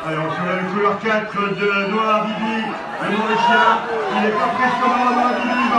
Allez, on surveille le couleur 4 de Noah Bibi, le mauvais chien. Il est pas presque mort, Noah Bibi.